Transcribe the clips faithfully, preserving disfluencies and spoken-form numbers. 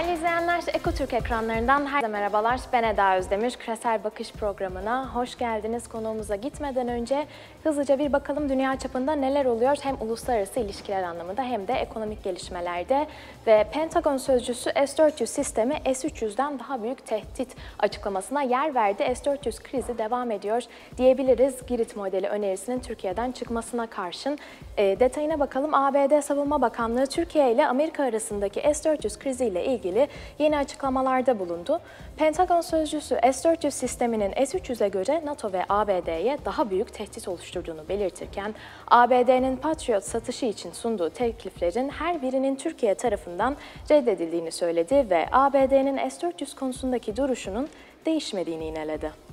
Değerli izleyenler, Ekotürk ekranlarından herkese merhabalar. Ben Eda Özdemir. Küresel Bakış programına hoş geldiniz. Konuğumuza gitmeden önce hızlıca bir bakalım dünya çapında neler oluyor hem uluslararası ilişkiler anlamında hem de ekonomik gelişmelerde. Ve Pentagon sözcüsü S dört yüz sistemi S üç yüzden daha büyük tehdit açıklamasına yer verdi. S dört yüz krizi devam ediyor diyebiliriz. Girit modeli önerisinin Türkiye'den çıkmasına karşın. E, detayına bakalım. A B D Savunma Bakanlığı Türkiye ile Amerika arasındaki S dört yüz kriziyle ilgili yeni açıklamalarda bulundu. Pentagon sözcüsü S dört yüz sisteminin S üç yüze göre NATO ve A B D'ye daha büyük tehdit oluşturduğunu belirtirken, A B D'nin Patriot satışı için sunduğu tekliflerin her birinin Türkiye tarafından reddedildiğini söyledi ve A B D'nin S dört yüz konusundaki duruşunun değişmediğini yineledi.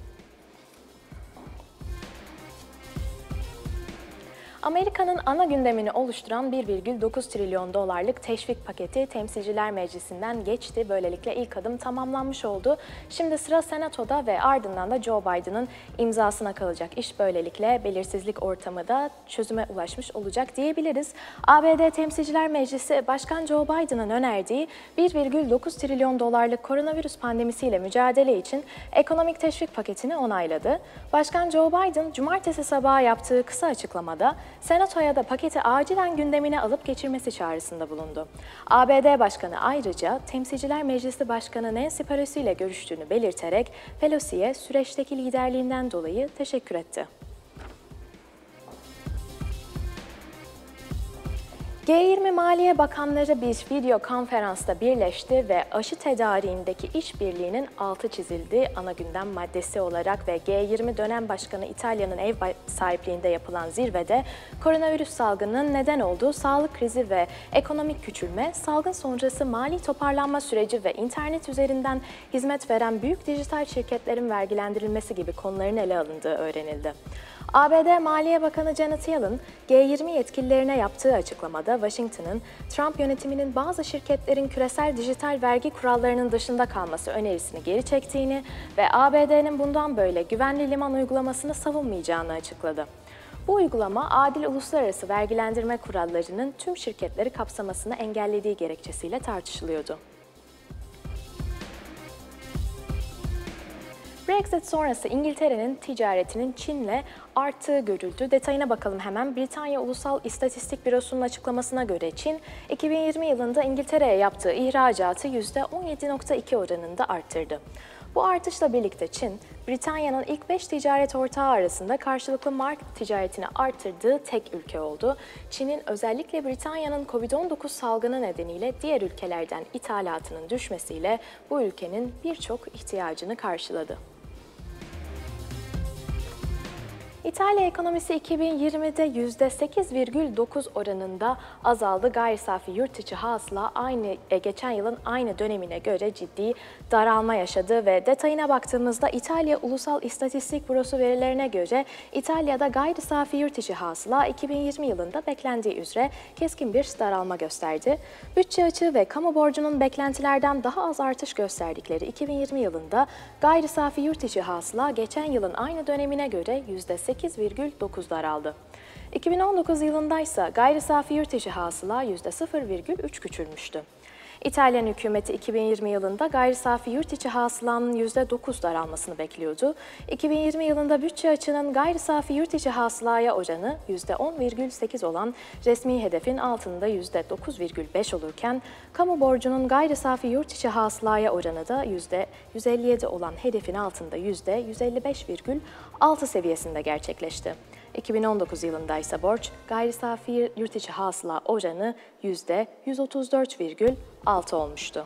Amerika'nın ana gündemini oluşturan bir virgül dokuz trilyon dolarlık teşvik paketi Temsilciler Meclisi'nden geçti. Böylelikle ilk adım tamamlanmış oldu. Şimdi sıra Senato'da ve ardından da Joe Biden'ın imzasına kalacak. İş böylelikle belirsizlik ortamı da çözüme ulaşmış olacak diyebiliriz. A B D Temsilciler Meclisi Başkan Joe Biden'ın önerdiği bir virgül dokuz trilyon dolarlık koronavirüs pandemisiyle mücadele için ekonomik teşvik paketini onayladı. Başkan Joe Biden, cumartesi sabahı yaptığı kısa açıklamada Senato'ya da paketi acilen gündemine alıp geçirmesi çağrısında bulundu. A B D Başkanı ayrıca Temsilciler Meclisi Başkanı Nancy Pelosi ile görüştüğünü belirterek Pelosi'ye süreçteki liderliğinden dolayı teşekkür etti. G yirmi Maliye Bakanları bir video konferansta birleşti ve aşı tedariğindeki işbirliğinin altı çizildi. Ana gündem maddesi olarak ve G yirmi dönem başkanı İtalya'nın ev sahipliğinde yapılan zirvede koronavirüs salgınının neden olduğu sağlık krizi ve ekonomik küçülme, salgın sonrası mali toparlanma süreci ve internet üzerinden hizmet veren büyük dijital şirketlerin vergilendirilmesi gibi konuların ele alındığı öğrenildi. A B D Maliye Bakanı Janet Yellen, G yirmi yetkililerine yaptığı açıklamada Washington'ın Trump yönetiminin bazı şirketlerin küresel dijital vergi kurallarının dışında kalması önerisini geri çektiğini ve A B D'nin bundan böyle güvenli liman uygulamasını savunmayacağını açıkladı. Bu uygulama, adil uluslararası vergilendirme kurallarının tüm şirketleri kapsamasını engellediği gerekçesiyle tartışılıyordu. Brexit sonrası İngiltere'nin ticaretinin Çin'le arttığı görüldü. Detayına bakalım hemen. Britanya Ulusal İstatistik Bürosu'nun açıklamasına göre Çin, iki bin yirmi yılında İngiltere'ye yaptığı ihracatı yüzde on yedi virgül iki oranında arttırdı. Bu artışla birlikte Çin, Britanya'nın ilk beş ticaret ortağı arasında karşılıklı mal ticaretini arttırdığı tek ülke oldu. Çin'in özellikle Britanya'nın Covid on dokuz salgını nedeniyle diğer ülkelerden ithalatının düşmesiyle bu ülkenin birçok ihtiyacını karşıladı. İtalya ekonomisi iki bin yirmide yüzde sekiz virgül dokuz oranında azaldı. Gayri safi yurt içi hasıla aynı geçen yılın aynı dönemine göre ciddi daralma yaşadı ve detayına baktığımızda İtalya Ulusal İstatistik Bürosu verilerine göre İtalya'da gayri safi yurt içi hasıla iki bin yirmi yılında beklendiği üzere keskin bir daralma gösterdi. Bütçe açığı ve kamu borcunun beklentilerden daha az artış gösterdikleri iki bin yirmi yılında gayri safi yurt içi hasıla geçen yılın aynı dönemine göre yüzde sekiz virgül dokuz daraldı. iki bin on dokuz yılında ise gayri safi yurt içi hasıla yüzde sıfır virgül üç küçülmüştü. İtalyan hükümeti iki bin yirmi yılında gayri safi yurt içi hasılanın yüzde dokuz daralmasını bekliyordu. iki bin yirmi yılında bütçe açığının gayri safi yurt içi hasılaya oranı yüzde on virgül sekiz olan resmi hedefin altında yüzde dokuz virgül beş olurken, kamu borcunun gayri safi yurt içi hasılaya oranı da yüzde yüz elli yedi olan hedefin altında yüzde yüz elli beş virgül altı seviyesinde gerçekleşti. iki bin on dokuz yılında ise borç gayri safi yurt içi hasıla oranı yüzde yüz otuz dört virgül altı olmuştu.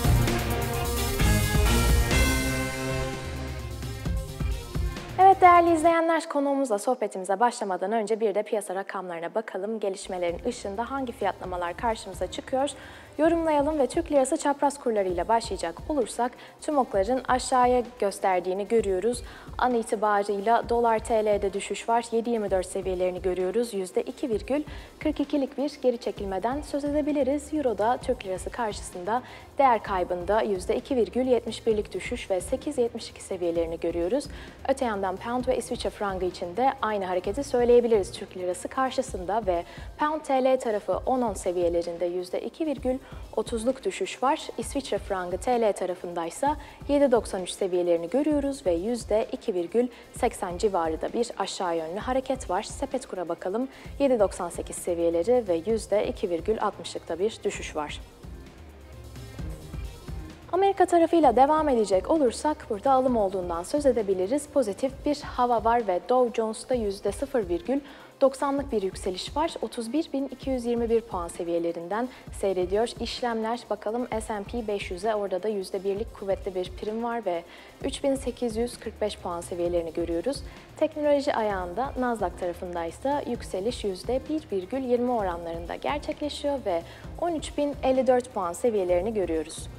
Evet değerli izleyenler, konuğumuzla sohbetimize başlamadan önce bir de piyasa rakamlarına bakalım. Gelişmelerin ışığında hangi fiyatlamalar karşımıza çıkıyor? Yorumlayalım ve Türk lirası çapraz kurlarıyla başlayacak olursak tüm okların aşağıya gösterdiğini görüyoruz. An itibarıyla dolar T L'de düşüş var. yedi yirmi dört seviyelerini görüyoruz. yüzde iki virgül kırk ikilik bir geri çekilmeden söz edebiliriz. Euro'da Türk lirası karşısında değer kaybında yüzde iki virgül yetmiş birlik düşüş ve sekiz virgül yetmiş iki seviyelerini görüyoruz. Öte yandan Pound ve İsviçre frangı için de aynı hareketi söyleyebiliriz Türk lirası karşısında ve Pound T L tarafı on on seviyelerinde yüzde iki virgül otuzluk düşüş var. İsviçre frangı T L tarafındaysa yedi virgül doksan üç seviyelerini görüyoruz ve yüzde iki virgül seksen civarı da bir aşağı yönlü hareket var. Sepetkur'a bakalım. yedi virgül doksan sekiz seviyeleri ve yüzde iki virgül altmışlıkta bir düşüş var. Amerika tarafıyla devam edecek olursak burada alım olduğundan söz edebiliriz. Pozitif bir hava var ve Dow Jones'ta yüzde sıfır virgül doksanlık bir yükseliş var. otuz bir bin iki yüz yirmi bir puan seviyelerinden seyrediyor. İşlemler bakalım S and P beş yüze, orada da yüzde birlik kuvvetli bir prim var ve üç bin sekiz yüz kırk beş puan seviyelerini görüyoruz. Teknoloji ayağında Nasdaq tarafındaysa yükseliş yüzde bir virgül yirmi oranlarında gerçekleşiyor ve on üç bin elli dört puan seviyelerini görüyoruz.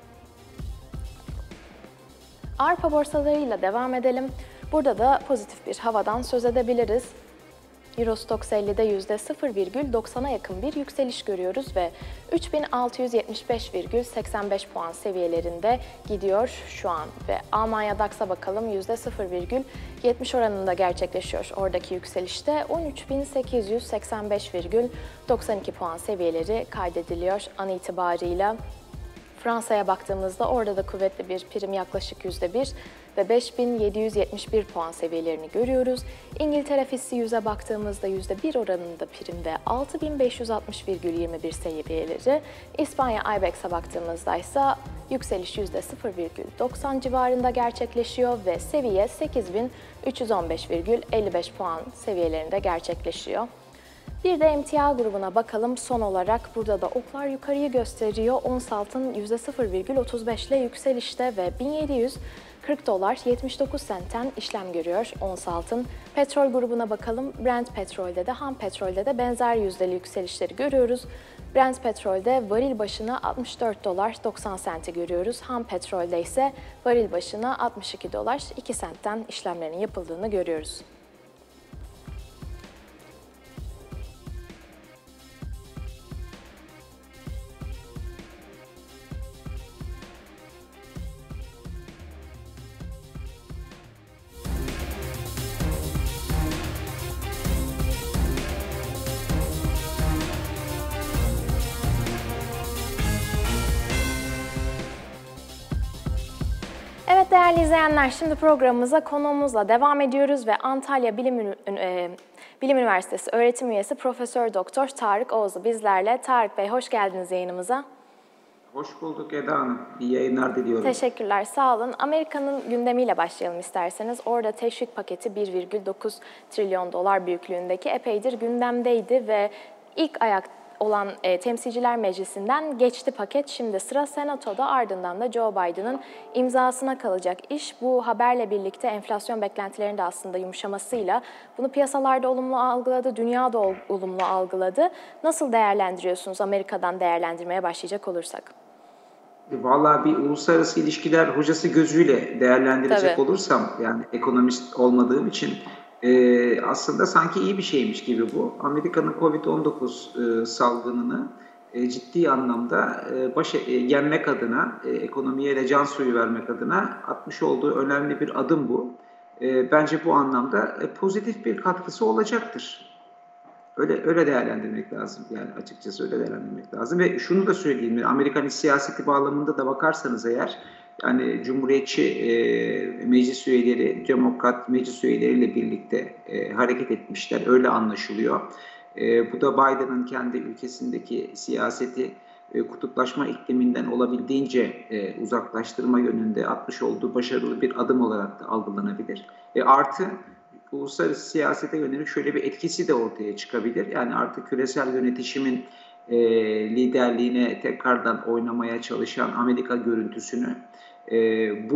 Avrupa borsalarıyla devam edelim. Burada da pozitif bir havadan söz edebiliriz. Euro Stoxx elli'de yüzde sıfır virgül doksana yakın bir yükseliş görüyoruz ve üç bin altı yüz yetmiş beş virgül seksen beş puan seviyelerinde gidiyor şu an. Ve Almanya DAX'a bakalım, yüzde sıfır virgül yetmiş oranında gerçekleşiyor oradaki yükselişte. on üç bin sekiz yüz seksen beş virgül doksan iki puan seviyeleri kaydediliyor an itibarıyla. Fransa'ya baktığımızda orada da kuvvetli bir prim, yaklaşık yüzde bir ve beş bin yedi yüz yetmiş bir puan seviyelerini görüyoruz. İngiltere FTSE yüze baktığımızda yüzde bir oranında prim ve altı bin beş yüz altmış virgül yirmi bir seviyeleri. İspanya I B E X'e baktığımızda ise yükseliş yüzde sıfır virgül doksan civarında gerçekleşiyor ve seviye sekiz bin üç yüz on beş virgül elli beş puan seviyelerinde gerçekleşiyor. Bir de emtia grubuna bakalım. Son olarak burada da oklar yukarıyı gösteriyor. Ons altın yüzde sıfır virgül otuz beş ile yükselişte ve bin yedi yüz kırk dolar yetmiş dokuz sentten işlem görüyor ons altın. Petrol grubuna bakalım. Brent petrolde de ham petrolde de benzer yüzdeli yükselişleri görüyoruz. Brent petrolde varil başına altmış dört dolar doksan senti görüyoruz. Ham petrolde ise varil başına altmış iki dolar iki sentten işlemlerin yapıldığını görüyoruz. Evet değerli izleyenler, şimdi programımıza konuğumuzla devam ediyoruz ve Antalya Bilim, Ünü- e, Bilim Üniversitesi öğretim üyesi Profesör Doktor Tarık Oğuz'u bizlerle. Tarık Bey, hoş geldiniz yayınımıza. Hoş bulduk Eda Hanım. İyi yayınlar diliyorum. Teşekkürler, sağ olun. Amerika'nın gündemiyle başlayalım isterseniz. Orada teşvik paketi bir virgül dokuz trilyon dolar büyüklüğündeki epeydir gündemdeydi ve ilk ayak olan e, Temsilciler Meclisi'nden geçti paket. Şimdi sıra Senato'da, ardından da Joe Biden'ın imzasına kalacak iş. Bu haberle birlikte enflasyon beklentilerinin de aslında yumuşamasıyla bunu piyasalarda olumlu algıladı, dünya da olumlu algıladı. Nasıl değerlendiriyorsunuz Amerika'dan değerlendirmeye başlayacak olursak? Vallahi bir uluslararası ilişkiler hocası gözüyle değerlendirecek Tabii. olursam, yani ekonomist olmadığım için e, aslında sanki iyi bir şeymiş gibi bu. Amerika'nın kovid on dokuz e, salgınını e, ciddi anlamda e, baş e, yenmek adına, e, ekonomiye de can suyu vermek adına atmış olduğu önemli bir adım bu. E, bence bu anlamda e, pozitif bir katkısı olacaktır. Öyle öyle değerlendirmek lazım, yani açıkçası öyle değerlendirmek lazım. Ve şunu da söyleyeyim, Amerikan iç siyaseti bağlamında da bakarsanız eğer, yani Cumhuriyetçi e, meclis üyeleri, Demokrat meclis üyeleriyle birlikte e, hareket etmişler, öyle anlaşılıyor. E, bu da Biden'ın kendi ülkesindeki siyaseti e, kutuplaşma ikliminden olabildiğince e, uzaklaştırma yönünde atmış olduğu başarılı bir adım olarak da algılanabilir. E, artı uluslararası siyasete yönelik şöyle bir etkisi de ortaya çıkabilir. Yani artık küresel yönetişimin e, liderliğine tekrardan oynamaya çalışan Amerika görüntüsünü e, bu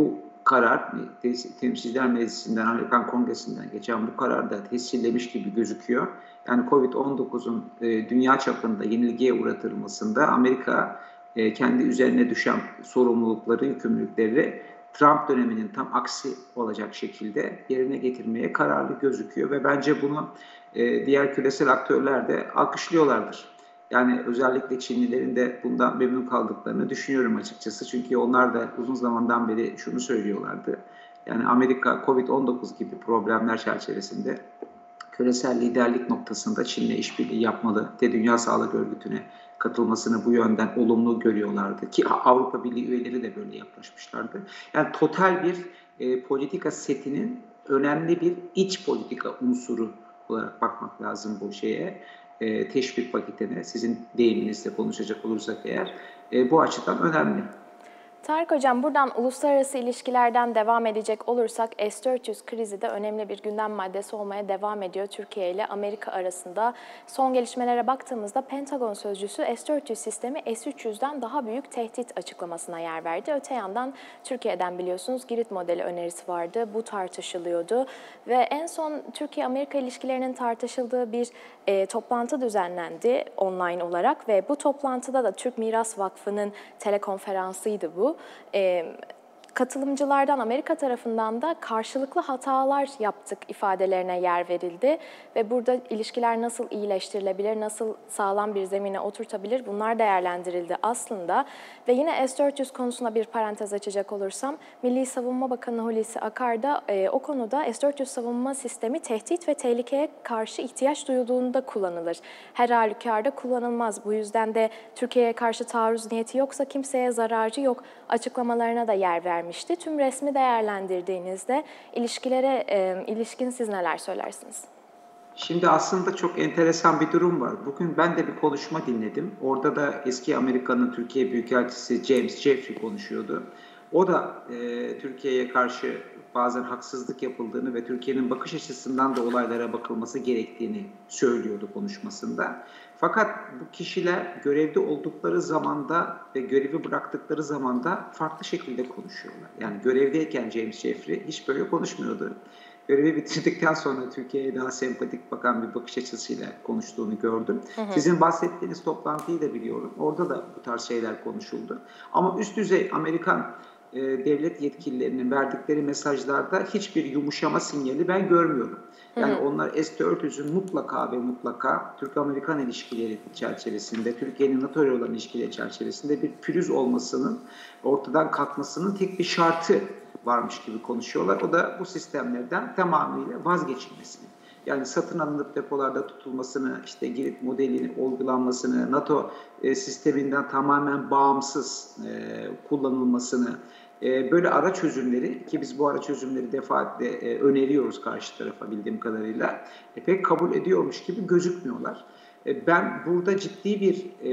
karar, Temsilciler Meclisi'nden, Amerikan Kongresi'nden geçen bu karar da tescillemiş gibi gözüküyor. Yani Covid on dokuzun e, dünya çapında yenilgiye uğratılmasında Amerika e, kendi üzerine düşen sorumlulukları, yükümlülükleri Trump döneminin tam aksi olacak şekilde yerine getirmeye kararlı gözüküyor ve bence bunu e, diğer küresel aktörler de alkışlıyorlardır. Yani özellikle Çinlilerin de bundan memnun kaldıklarını düşünüyorum açıkçası. Çünkü onlar da uzun zamandan beri şunu söylüyorlardı. Yani Amerika Covid on dokuz gibi problemler çerçevesinde küresel liderlik noktasında Çin'le işbirliği yapmalı ve Dünya Sağlık Örgütü'ne katılmasını bu yönden olumlu görüyorlardı. Ki Avrupa Birliği üyeleri de böyle yaklaşmışlardı. Yani total bir e, politika setinin önemli bir iç politika unsuru olarak bakmak lazım bu şeye. E, teşvik paketine, sizin deyiminizle konuşacak olursak eğer, e, bu açıdan önemli. Tarık Hocam, buradan uluslararası ilişkilerden devam edecek olursak S dört yüz krizi de önemli bir gündem maddesi olmaya devam ediyor Türkiye ile Amerika arasında. Son gelişmelere baktığımızda Pentagon sözcüsü S dört yüz sistemi S üç yüzden daha büyük tehdit açıklamasına yer verdi. Öte yandan Türkiye'den biliyorsunuz Girit modeli önerisi vardı. Bu tartışılıyordu ve en son Türkiye-Amerika ilişkilerinin tartışıldığı bir e, toplantı düzenlendi online olarak ve bu toplantıda da Türk Miras Vakfı'nın telekonferansıydı bu. E, katılımcılardan Amerika tarafından da karşılıklı hatalar yaptık ifadelerine yer verildi ve burada ilişkiler nasıl iyileştirilebilir, nasıl sağlam bir zemine oturtabilir bunlar değerlendirildi aslında. Ve yine S dört yüz konusuna bir parantez açacak olursam Milli Savunma Bakanı Hulusi Akar da e, o konuda S dört yüz savunma sistemi tehdit ve tehlikeye karşı ihtiyaç duyulduğunda kullanılır. Her halükarda kullanılmaz. Bu yüzden de Türkiye'ye karşı taarruz niyeti yoksa kimseye zararı yok açıklamalarına da yer vermişti. Tüm resmi değerlendirdiğinizde ilişkilere e, ilişkin siz neler söylersiniz? Şimdi aslında çok enteresan bir durum var. Bugün ben de bir konuşma dinledim. Orada da eski Amerika'nın Türkiye Büyükelçisi James Jeffrey konuşuyordu. O da e, Türkiye'ye karşı bazen haksızlık yapıldığını ve Türkiye'nin bakış açısından da olaylara bakılması gerektiğini söylüyordu konuşmasında. Fakat bu kişiler görevde oldukları zamanda ve görevi bıraktıkları zamanda farklı şekilde konuşuyorlar. Yani görevdeyken James Jeffrey hiç böyle konuşmuyordu. Görevi bitirdikten sonra Türkiye'ye daha sempatik bakan bir bakış açısıyla konuştuğunu gördüm. Hı hı. Sizin bahsettiğiniz toplantıyı da biliyorum. Orada da bu tarz şeyler konuşuldu. Ama üst düzey Amerikan e, devlet yetkililerinin verdikleri mesajlarda hiçbir yumuşama sinyali ben görmüyorum. Yani hı hı. onlar S dört yüzün mutlaka ve mutlaka Türk-Amerikan ilişkileri çerçevesinde, Türkiye'nin NATO ile olan ilişkileri çerçevesinde bir pürüz olmasının, ortadan kalkmasının tek bir şartı varmış gibi konuşuyorlar. O da bu sistemlerden tamamıyla vazgeçilmesini. Yani satın alınıp depolarda tutulmasını, işte Girit modelinin uygulanmasını, NATO e, sisteminden tamamen bağımsız e, kullanılmasını, e, böyle ara çözümleri ki biz bu ara çözümleri defaatle e, öneriyoruz karşı tarafa bildiğim kadarıyla e, pek kabul ediyormuş gibi gözükmüyorlar. E, ben burada ciddi bir e,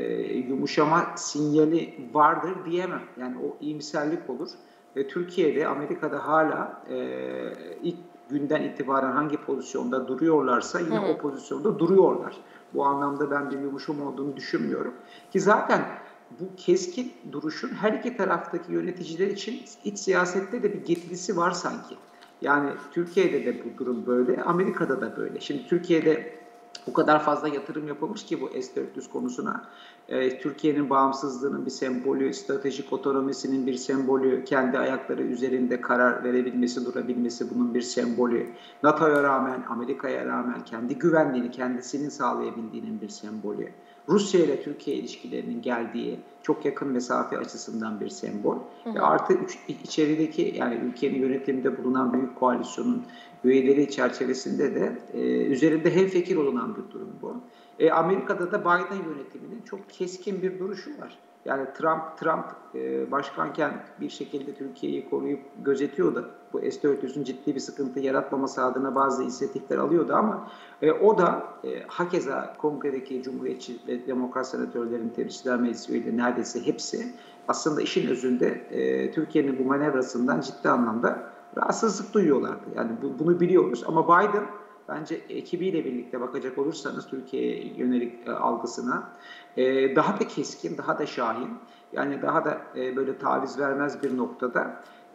yumuşama sinyali vardır diyemem. Yani o iyimserlik olur. Ve Türkiye'de, Amerika'da hala e, ilk günden itibaren hangi pozisyonda duruyorlarsa yine Hı. o pozisyonda duruyorlar. Bu anlamda ben bir yumuşama olduğunu düşünmüyorum. Ki zaten bu keskin duruşun her iki taraftaki yöneticiler için iç siyasette de bir getirisi var sanki. Yani Türkiye'de de bu durum böyle, Amerika'da da böyle. Şimdi Türkiye'de o kadar fazla yatırım yapılmış ki bu S dört yüz konusuna. Ee, Türkiye'nin bağımsızlığının bir sembolü, stratejik otonomisinin bir sembolü, kendi ayakları üzerinde karar verebilmesi, durabilmesi bunun bir sembolü. NATO'ya rağmen, Amerika'ya rağmen kendi güvenliğini kendisinin sağlayabildiğinin bir sembolü. Rusya ile Türkiye ilişkilerinin geldiği çok yakın mesafe açısından bir sembol. Hı hı. Ve artı içerideki yani ülkenin yönetiminde bulunan büyük koalisyonun üyeleri çerçevesinde de e, üzerinde hemfikir olunan bir durum bu. E, Amerika'da da Biden yönetiminin çok keskin bir duruşu var. Yani Trump Trump e, başkanken bir şekilde Türkiye'yi koruyup gözetiyordu. Bu S dört yüzün ciddi bir sıkıntı yaratmaması adına bazı inisiyatifler alıyordu ama e, o da e, hakeza Kongre'deki Cumhuriyetçi ve Demokrat senatörlerin Temsilciler Meclisi üyeleri neredeyse hepsi aslında işin özünde e, Türkiye'nin bu manevrasından ciddi anlamda rahatsızlık duyuyorlardı. Yani bu, bunu biliyoruz ama Biden bence ekibiyle birlikte bakacak olursanız Türkiye'ye yönelik e, algısına e, daha da keskin, daha da şahin, yani daha da e, böyle taviz vermez bir noktada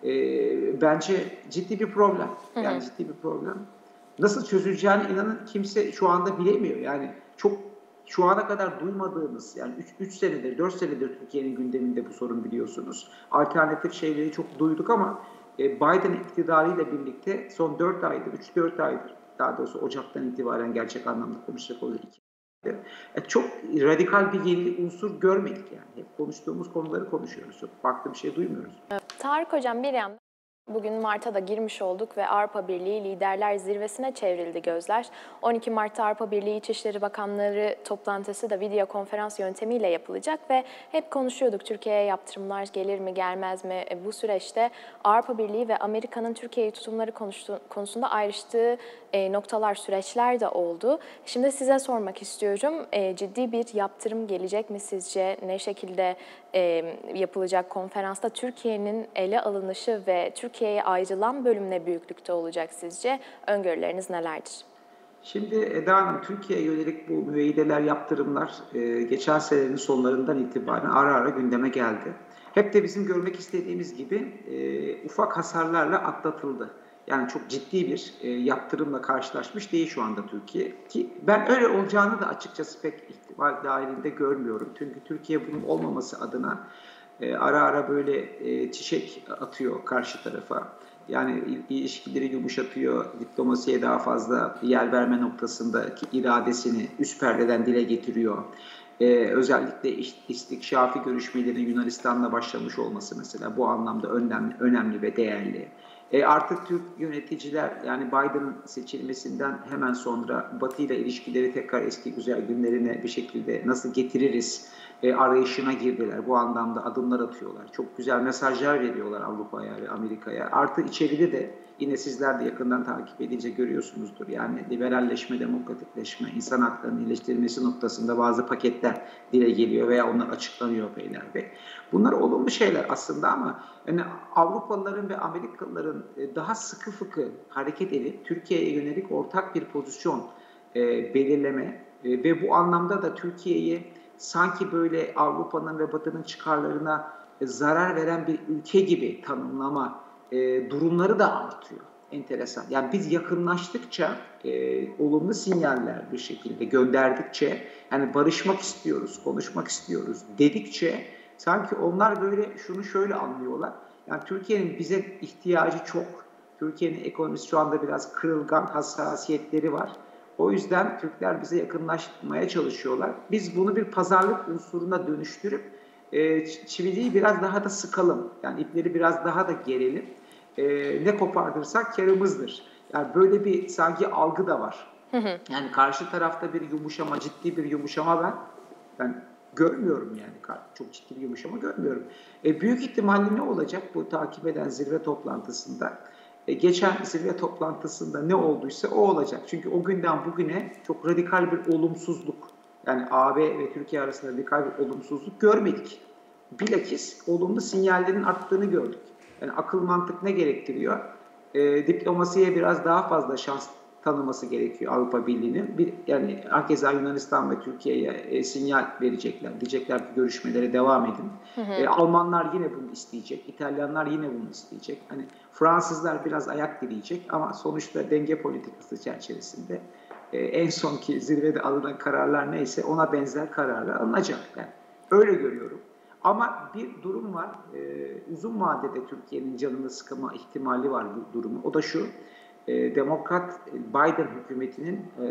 e, bence ciddi bir problem. Hı Yani hı. ciddi bir problem. Nasıl çözüleceğini inanın kimse şu anda bilemiyor. Yani çok şu ana kadar duymadığımız, yani üç senedir, dört senedir Türkiye'nin gündeminde bu sorun biliyorsunuz. Alternatif şeyleri çok duyduk ama e, Biden iktidarıyla birlikte son dört aydır, üç dört aydır, daha doğrusu Ocak'tan itibaren gerçek anlamda konuşacak olursak iki aydır, e, çok radikal bir yeni unsur görmedik yani. Hep konuştuğumuz konuları konuşuyoruz. Çok farklı bir şey duymuyoruz. Tarık Hocam, bir yandan bugün Mart'a da girmiş olduk ve Avrupa Birliği Liderler Zirvesi'ne çevrildi gözler. on iki Mart'ta Avrupa Birliği İçişleri Bakanları toplantısı da video konferans yöntemiyle yapılacak ve hep konuşuyorduk, Türkiye'ye yaptırımlar gelir mi gelmez mi? Bu süreçte Avrupa Birliği ve Amerika'nın Türkiye'yi tutumları konusunda ayrıştığı noktalar, süreçler de oldu. Şimdi size sormak istiyorum, ciddi bir yaptırım gelecek mi sizce? Ne şekilde yapılacak konferansta? Türkiye'nin ele alınışı ve Türkiye'ye ayrılan bölüm ne büyüklükte olacak sizce? Öngörüleriniz nelerdir? Şimdi Eda Hanım, Türkiye'ye yönelik bu müeyyideler, yaptırımlar e, geçen senenin sonlarından itibaren ara ara gündeme geldi. Hep de bizim görmek istediğimiz gibi e, ufak hasarlarla atlatıldı. Yani çok ciddi bir e, yaptırımla karşılaşmış değil şu anda Türkiye. Ki ben öyle olacağını da açıkçası pek ihtimal dahilinde görmüyorum. Çünkü Türkiye bunun olmaması adına e, ara ara böyle e, çiçek atıyor karşı tarafa. Yani ilişkileri yumuşatıyor, diplomasiye daha fazla yer verme noktasındaki iradesini üst perdeden dile getiriyor. Ee, özellikle istikşafi görüşmelerin Yunanistan'la başlamış olması mesela bu anlamda önemli, önemli ve değerli. E artık Türk yöneticiler, yani Biden'ın seçilmesinden hemen sonra Batı ile ilişkileri tekrar eski güzel günlerine bir şekilde nasıl getiririz e, arayışına girdiler. Bu anlamda adımlar atıyorlar. Çok güzel mesajlar veriyorlar Avrupa'ya ve Amerika'ya. Artı içeride de yine sizler de yakından takip edince görüyorsunuzdur. Yani liberalleşme, demokratikleşme, insan haklarının iyileştirilmesi noktasında bazı paketler dile geliyor veya onlar açıklanıyor beylerbe. Bunlar olumlu şeyler aslında ama yani Avrupalıların ve Amerikalıların daha sıkı fıkı hareket edip Türkiye'ye yönelik ortak bir pozisyon e, belirleme e, ve bu anlamda da Türkiye'yi sanki böyle Avrupa'nın ve Batı'nın çıkarlarına e, zarar veren bir ülke gibi tanımlama e, durumları da artıyor. Enteresan. Yani biz yakınlaştıkça, e, olumlu sinyaller bir şekilde gönderdikçe, yani barışmak istiyoruz, konuşmak istiyoruz dedikçe sanki onlar böyle şunu şöyle anlıyorlar. Yani Türkiye'nin bize ihtiyacı çok. Türkiye'nin ekonomisi şu anda biraz kırılgan, hassasiyetleri var. O yüzden Türkler bize yakınlaşmaya çalışıyorlar. Biz bunu bir pazarlık unsuruna dönüştürüp e, çiviyi biraz daha da sıkalım. Yani ipleri biraz daha da gerelim. E, ne kopardırsak kârımızdır. Yani böyle bir sanki algı da var. Hı hı. Yani karşı tarafta bir yumuşama, ciddi bir yumuşama ben ben görmüyorum yani. Çok ciddi bir yumuşama görmüyorum. E, büyük ihtimalle ne olacak bu takip eden zirve toplantısında? E, geçen zirve toplantısında ne olduysa o olacak. Çünkü o günden bugüne çok radikal bir olumsuzluk, yani A B ve Türkiye arasında radikal bir olumsuzluk görmedik. Bilakis olumlu sinyallerin arttığını gördük. Yani akıl mantık ne gerektiriyor? E, diplomasiye biraz daha fazla şans tanıması gerekiyor Avrupa Birliği'nin. Bir, yani herkese Yunanistan ve Türkiye'ye e, sinyal verecekler. Diyecekler ki görüşmelere devam edin. Hı hı. E, Almanlar yine bunu isteyecek. İtalyanlar yine bunu isteyecek. Hani Fransızlar biraz ayak dileyecek ama sonuçta denge politikası çerçevesinde e, en sonki zirvede alınan kararlar neyse ona benzer kararlar alınacak. Yani öyle görüyorum. Ama bir durum var. E, uzun vadede Türkiye'nin canını sıkma ihtimali var bu durumu. O da şu. E, Demokrat Biden hükümetinin e,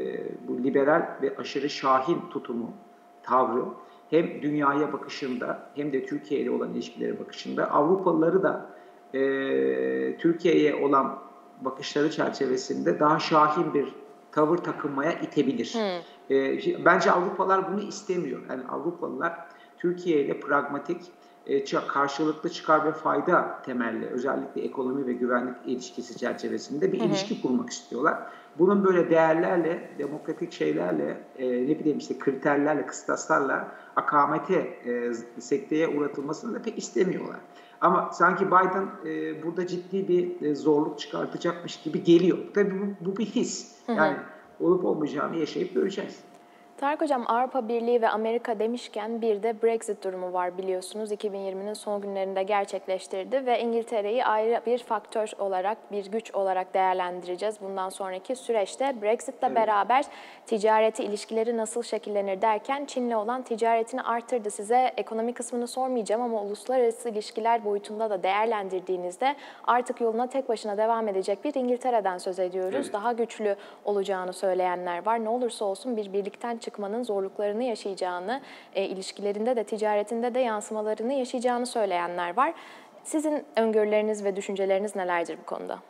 bu liberal ve aşırı şahin tutumu, tavrı hem dünyaya bakışında hem de Türkiye ile olan ilişkilere bakışında Avrupalıları da e, Türkiye'ye olan bakışları çerçevesinde daha şahin bir tavır takınmaya itebilir. Hmm. E, bence Avrupalılar bunu istemiyor. Yani Avrupalılar Türkiye ile pragmatik, karşılıklı çıkar ve fayda temelli, özellikle ekonomi ve güvenlik ilişkisi çerçevesinde bir hı hı. ilişki kurmak istiyorlar. Bunun böyle değerlerle, demokratik şeylerle, e, ne bileyim işte kriterlerle, kıstaslarla akamete, e, sekteye uğratılmasını da pek istemiyorlar. Ama sanki Biden e, burada ciddi bir e, zorluk çıkartacakmış gibi geliyor. Tabii bu, bu bir his. Hı hı. Yani olup olmayacağını yaşayıp göreceğiz. Tarık Hocam, Avrupa Birliği ve Amerika demişken bir de Brexit durumu var biliyorsunuz. iki bin yirminin son günlerinde gerçekleştirdi ve İngiltere'yi ayrı bir faktör olarak, bir güç olarak değerlendireceğiz. Bundan sonraki süreçte Brexit'le Evet. beraber ticareti, ilişkileri nasıl şekillenir derken Çin'le olan ticaretini arttırdı. Size ekonomi kısmını sormayacağım ama uluslararası ilişkiler boyutunda da değerlendirdiğinizde artık yoluna tek başına devam edecek bir İngiltere'den söz ediyoruz. Evet. Daha güçlü olacağını söyleyenler var. Ne olursa olsun bir birlikten çıkmanın zorluklarını yaşayacağını, e, ilişkilerinde de ticaretinde de yansımalarını yaşayacağını söyleyenler var. Sizin öngörüleriniz ve düşünceleriniz nelerdir bu konuda?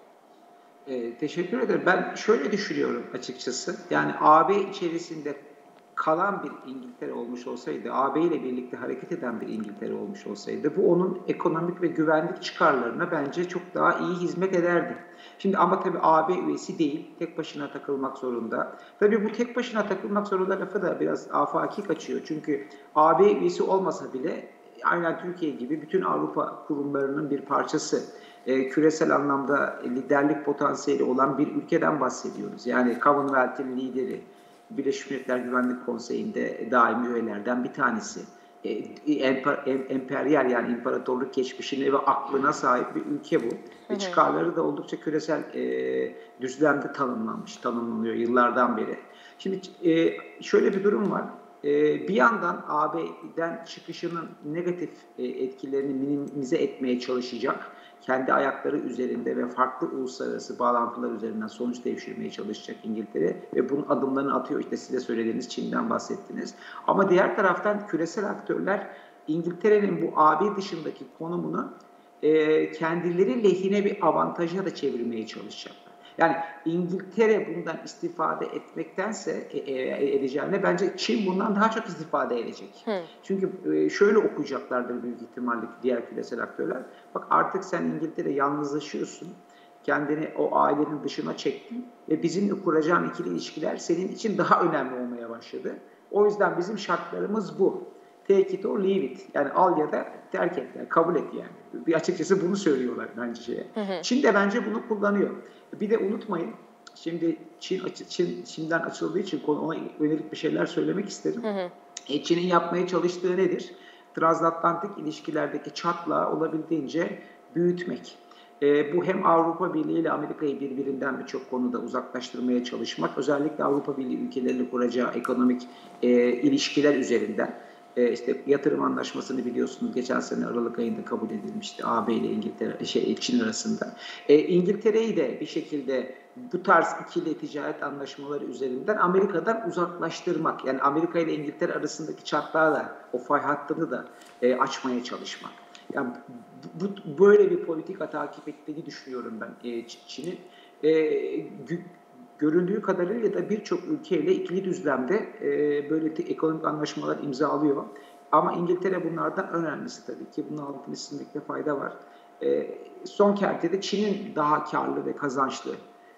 Ee, teşekkür ederim. Ben şöyle düşünüyorum açıkçası. Yani A B içerisinde kalan bir İngiltere olmuş olsaydı, A B ile birlikte hareket eden bir İngiltere olmuş olsaydı, bu onun ekonomik ve güvenlik çıkarlarına bence çok daha iyi hizmet ederdi. Şimdi ama tabii A B üyesi değil, tek başına takılmak zorunda. Tabii bu tek başına takılmak zorunda lafı da biraz afaki kaçıyor. Çünkü A B üyesi olmasa bile aynen Türkiye gibi bütün Avrupa kurumlarının bir parçası. E, küresel anlamda liderlik potansiyeli olan bir ülkeden bahsediyoruz. Yani Commonwealth'in lideri, Birleşmiş Milletler Güvenlik Konseyi'nde daimi üyelerden bir tanesi. E, emper, em, emperyal yani imparatorluk geçmişine ve aklına sahip bir ülke bu. Ve çıkarları da oldukça küresel e, düzlemde tanımlanmış, tanımlanıyor yıllardan beri. Şimdi e, şöyle bir durum var. Bir yandan A B'den çıkışının negatif etkilerini minimize etmeye çalışacak, kendi ayakları üzerinde ve farklı uluslararası bağlantılar üzerinden sonuç devşirmeye çalışacak İngiltere ve bunun adımlarını atıyor. İşte size söylediğiniz Çin'den bahsettiniz. Ama diğer taraftan küresel aktörler İngiltere'nin bu A B dışındaki konumunu kendileri lehine bir avantaja da çevirmeye çalışacaklar. Yani İngiltere bundan istifade etmektense edeceğine bence Çin bundan daha çok istifade edecek. Hı. Çünkü şöyle okuyacaklardır büyük ihtimalle diğer küresel aktörler. Bak artık sen İngiltere yalnızlaşıyorsun. Kendini o ailenin dışına çektin ve bizimle kuracağın ikili ilişkiler senin için daha önemli olmaya başladı. O yüzden bizim şartlarımız bu. Take it or leave it. Yani al ya da terk et. Yani kabul et yani. Bir açıkçası bunu söylüyorlar bence şeye. Hı hı. Çin de bence bunu kullanıyor. Bir de unutmayın, şimdi Çin, Çin Çin'den açıldığı için ona yönelik bir şeyler söylemek isterim. Hı hı. E, Çin'in yapmaya çalıştığı nedir? Transatlantik ilişkilerdeki çatlağı olabildiğince büyütmek. E, bu hem Avrupa Birliği ile Amerika'yı birbirinden birçok konuda uzaklaştırmaya çalışmak, özellikle Avrupa Birliği ülkeleriyle kuracağı ekonomik e, ilişkiler üzerinden. E, işte yatırım anlaşmasını biliyorsunuz geçen sene Aralık ayında kabul edilmişti A B ile İngiltere, şey, Çin arasında. E, İngiltere'yi de bir şekilde bu tarz ikili ticaret anlaşmaları üzerinden Amerika'dan uzaklaştırmak. Yani Amerika ile İngiltere arasındaki çatlağı da, o fay hattını da e, açmaya çalışmak. Yani bu, bu böyle bir politika takip ettiğini düşünüyorum ben e, Çin'in. E, Göründüğü kadarıyla da birçok ülkeyle ikili düzlemde e, böyle ekonomik anlaşmalar imzalıyor. Ama İngiltere bunlardan önemlisi tabii ki. Bunun altını çizmekte fayda var. E, son kertede Çin'in daha karlı ve kazançlı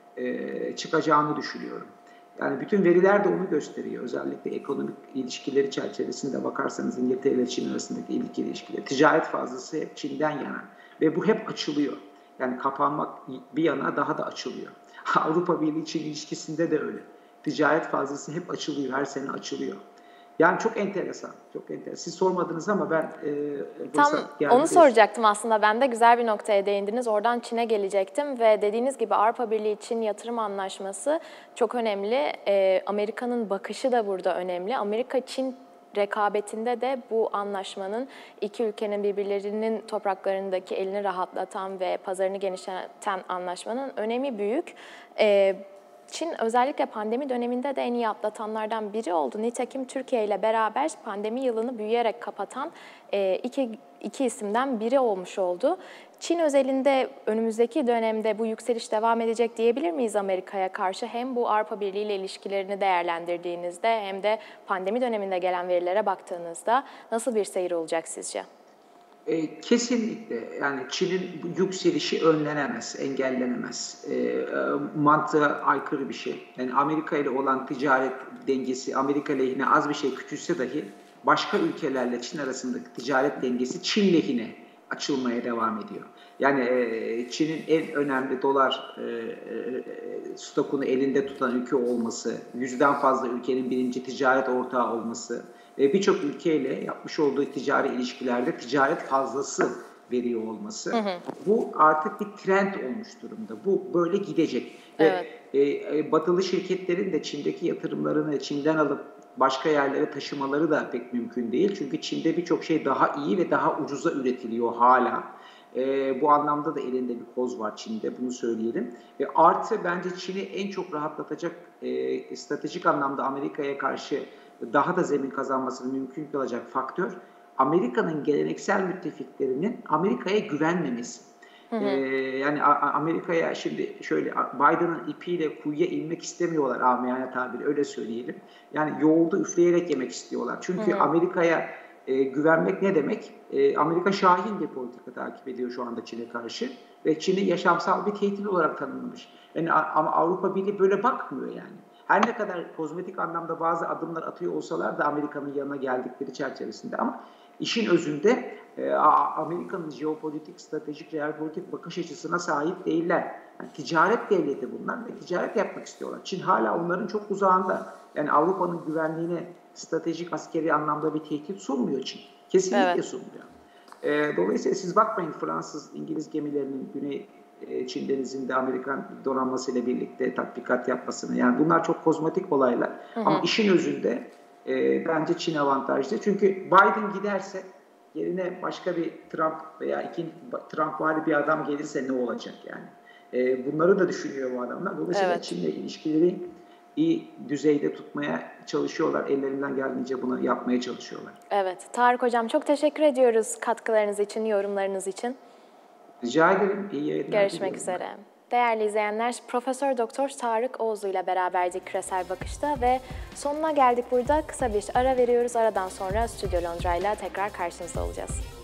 e, çıkacağını düşünüyorum. Yani bütün veriler de onu gösteriyor. Özellikle ekonomik ilişkileri çerçevesinde bakarsanız İngiltere ile Çin arasındaki ilişki ilişkileri. Ticaret fazlası hep Çin'den yana. Ve bu hep açılıyor. Yani kapanmak bir yana daha da açılıyor. Avrupa Birliği-Çin ilişkisinde de öyle. Ticaret fazlası hep açılıyor, her sene açılıyor. Yani çok enteresan, çok enteresan. Siz sormadınız ama ben e, Tam onu soracaktım aslında. Ben de güzel bir noktaya değindiniz. Oradan Çin'e gelecektim ve dediğiniz gibi Avrupa Birliği-Çin yatırım anlaşması çok önemli. E, Amerika'nın bakışı da burada önemli. Amerika-Çin rekabetinde de bu anlaşmanın iki ülkenin birbirlerinin topraklarındaki elini rahatlatan ve pazarını genişleten anlaşmanın önemi büyük. Ee, Çin özellikle pandemi döneminde de en iyi atlatanlardan biri oldu. Nitekim Türkiye ile beraber pandemi yılını büyüyerek kapatan e, iki, iki isimden biri olmuş oldu. Çin özelinde önümüzdeki dönemde bu yükseliş devam edecek diyebilir miyiz Amerika'ya karşı? Hem bu Avrupa Birliği ile ilişkilerini değerlendirdiğinizde hem de pandemi döneminde gelen verilere baktığınızda nasıl bir seyir olacak sizce? E, kesinlikle. Yani Çin'in yükselişi önlenemez, engellenemez. E, e, mantığa aykırı bir şey. Yani Amerika ile olan ticaret dengesi Amerika lehine az bir şey küçülse dahi başka ülkelerle Çin arasındaki ticaret dengesi Çin lehine açılmaya devam ediyor. Yani e, Çin'in en önemli dolar e, e, stokunu elinde tutan ülke olması, yüzden fazla ülkenin birinci ticaret ortağı olması ve birçok ülkeyle yapmış olduğu ticari ilişkilerde ticaret fazlası veriyor olması, hı hı. bu artık bir trend olmuş durumda. Bu böyle gidecek. Evet. Ve e, batılı şirketlerin de Çin'deki yatırımlarını Çin'den alıp başka yerlere taşımaları da pek mümkün değil. Çünkü Çin'de birçok şey daha iyi ve daha ucuza üretiliyor hala. E, bu anlamda da elinde bir koz var Çin'de, bunu söyleyelim. E, artı bence Çin'i en çok rahatlatacak, e, stratejik anlamda Amerika'ya karşı daha da zemin kazanmasını mümkün kılacak faktör, Amerika'nın geleneksel müttefiklerinin Amerika'ya güvenmemesi. Hı hı. Ee, yani Amerika'ya şimdi şöyle Biden'ın ipiyle kuyuya inmek istemiyorlar, amiyane tabiri öyle söyleyelim. Yani yoğurdu üfleyerek yemek istiyorlar. Çünkü Amerika'ya e, güvenmek ne demek? E, Amerika şahin bir politika takip ediyor şu anda Çin'e karşı ve Çin'i yaşamsal bir tehdit olarak tanımlamış. Yani ama Avrupa Birliği böyle bakmıyor yani. Her ne kadar kozmetik anlamda bazı adımlar atıyor olsalar da Amerika'nın yanına geldikleri çerçevesinde, ama işin özünde e, Amerika'nın jeopolitik, stratejik, realpolitik bakış açısına sahip değiller. Yani ticaret devleti bunlar ve ticaret yapmak istiyorlar. Çin hala onların çok uzağında. Yani Avrupa'nın güvenliğine stratejik, askeri anlamda bir tehdit sunmuyor Çin. Kesinlikle evet. sunmuyor. E, dolayısıyla siz bakmayın Fransız, İngiliz gemilerinin Güney Çin denizinde Amerikan donanmasıyla birlikte tatbikat yapmasını. Yani bunlar çok kozmetik olaylar. Hı hı. Ama işin özünde e, bence Çin avantajlı. Çünkü Biden giderse yerine başka bir Trump veya ikinci Trumpvari bir adam gelirse ne olacak yani? E, bunları da düşünüyor bu adamlar. Dolayısıyla evet. Çin'le ilişkileri iyi düzeyde tutmaya çalışıyorlar. Ellerinden geldiğince bunu yapmaya çalışıyorlar. Evet. Tarık Hocam çok teşekkür ediyoruz katkılarınız için, yorumlarınız için. Rica ederim. İyi yayınlar. Görüşmek üzere. Değerli izleyenler, Profesör Doktor Tarık Oğuzlu ile beraberdik Küresel Bakış'ta ve sonuna geldik burada. Kısa bir ara veriyoruz. Aradan sonra Stüdyo Londra ile tekrar karşınızda olacağız.